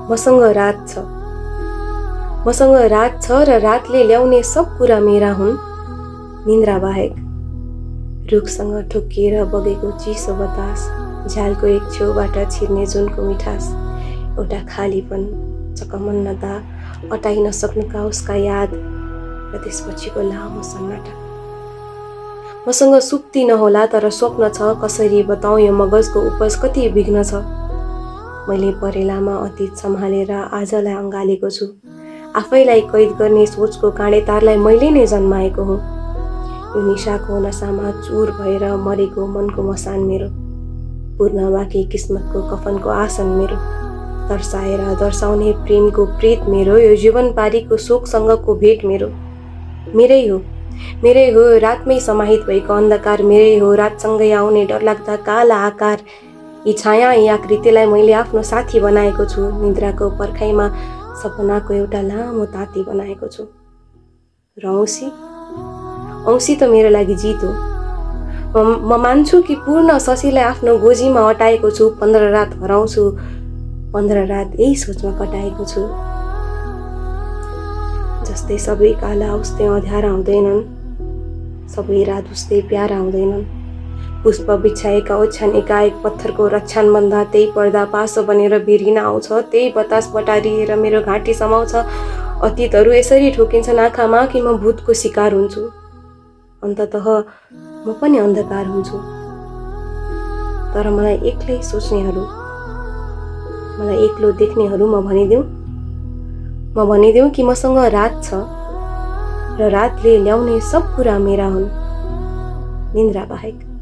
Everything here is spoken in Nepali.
मसँग रात छ, मसँग रात छ र रातले ल्याउने सब कुरा मेरा हुन् निन्द्रा बाहेक। रुखसँग ठोकिएर बगेको चिसो बतास, झ्यालको एक छेउबाट छिर्ने जुनको मिठास, एउटा खालीपन, चकमन्नता, अटाइ नसक्नुका उसका याद र त्यसपछिको लामो सन्नाटा। मसँग सुक्ति नहोला तर स्वप्न छ, कसरी बताउँ यो मगजको उपज कति विघ्न छ। मैले परेलामा अतीत सम्हालेर आजलाई अँगालेको छु, आफैलाई कैद गर्ने सोचको काँडेतारलाई मैले नै जन्माएको हुँ। यो निशाको नसामा चुर भएर मरेको मनको मसान मेरो, पूर्ण बाँकी किस्मतको कफनको आसन मेरो, तर्साएर दर्शाउने प्रेमको प्रेत मेरो, यो जीवन पारीको शोकसँगको भेट मेरो। मेरै हो रातमै समाहित भएको अन्धकार, मेरै हो रातसँगै आउने डरलाग्दा काला आकार। यी छाया यी आकृतिलाई मैले आफ्नो साथी बनाएको छु, निद्राको पर्खाइमा सपनाको एउटा लामो ताती बनाएको छु। र औँसी त मेरो लागि जित हो। म मान्छु कि पूर्ण शशीलाई आफ्नो गोजीमा अटाएको छु, 15 रात हराउँछु, 15 रात यही सोचमा कटाएको छु। जस्तै सबै काला उस्तै अँध्यारा हुँदैनन्, सबै रात उस्तै प्यारा हुँदैनन्। पुष्प बिछाएका ओछ्यान एकाएक पत्थरको रक्षान बन्दा, त्यही पर्दा पासो बनेर बिर्हिन आउँछ, त्यही बतास बटारिएर मेरो घाँटी समाउँछ। अतीतहरू यसरी ठोकिन्छन् आँखामा कि म भूतको शिकार हुन्छु। अन्ततः म पनि अन्धकार हुन्छु। तर मलाई एक्लै सोच्नेहरू, मलाई एक्लो देख्नेहरू म भनिदेऊ कि मसँग रात छ र रातले ल्याउने सब कुरा मेरा हुन् निन्द्रा बाहेक।